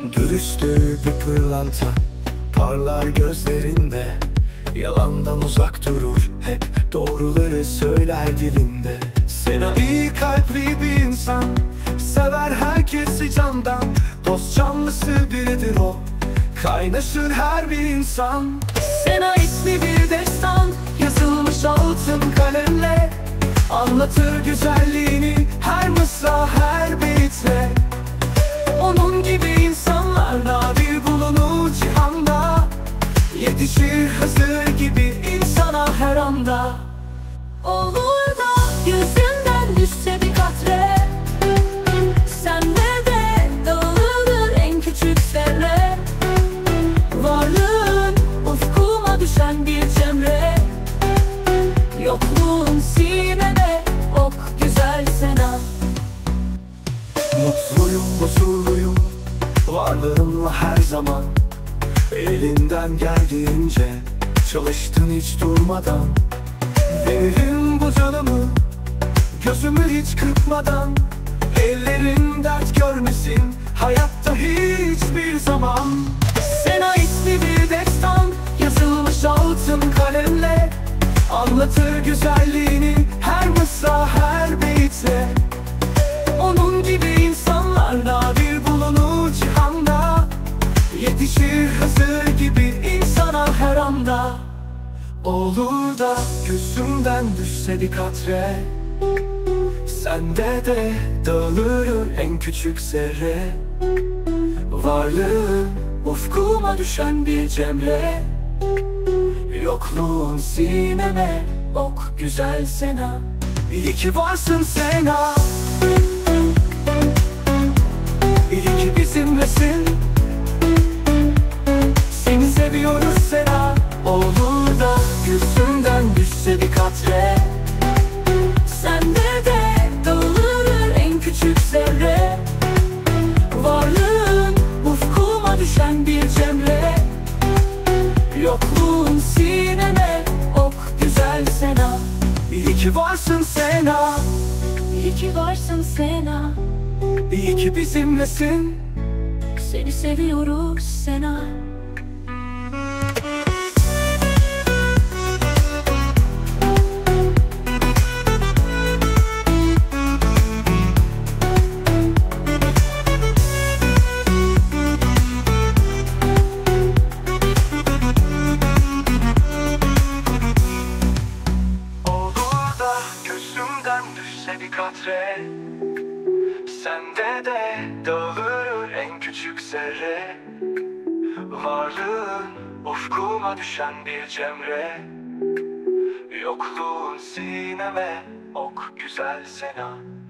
Dürüstlüğü bir pırlanta parlar gözlerinde. Yalandan uzak durur, hep doğruları söyler dilinde. Sena iyi kalpli bir insan, sever herkesi candan. Dost canlısı biridir o, kaynaşır her bir insan. Sena ismi bir destan, yazılmış altın kalemle. Anlatır güzelliğini her mısra, her beyitle. Onun gibi insanlar nadir bulunur cihanda. Yetişir Hızır gibi insana her anda. Olur da yüzünden düşse bir katre, sende de dağılır en küçük zerre. Varlığın ufkuma düşen bir cemre, yokluğun sineme ok güzel Sena. Mutluyum, huzurluyum varlığınla her zaman. Elinden geldiğince çalıştın hiç durmadan. Veririm bu canımı, gözümü hiç kırpmadan. Ellerin dert görmesin hayatta hiçbir zaman. Sena ismi bir destan, yazılmış altın kalemle. Anlatır güzelliğini her mısra, her beyitle. Onun gibi insanlar nadir bulunur cihanda. Yetişir Hızır gibi insana her anda. Olur da gözümden düşse bir katre, sende de dağılır en küçük zerre. Varlığın ufkuma düşen bir cemre, yokluğun sineme ok güzel Sena. İyi ki varsın Sena, İyi ki bizimlesin. Seni seviyoruz Sena. Olur da yüzünden düşse bir katre, Sende de dağılır en küçük zerre. varlığın ufkuma düşen bir cemre, Yokluğun sineme ok güzel Sena. İyi ki varsın Sena, İyi ki varsın Sena, İyi ki bizimlesin. seni seviyoruz Sena. Olur da gözümden düşse bir katre, sende de dağılır en küçük zerre. Varlığın ufkuma düşen bir cemre, yokluğun sineme ok güzel Sena.